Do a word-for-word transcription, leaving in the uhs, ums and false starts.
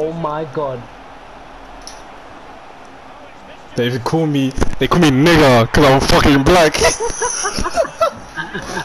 Oh my god. They call me, they call me nigger because I'm fucking black.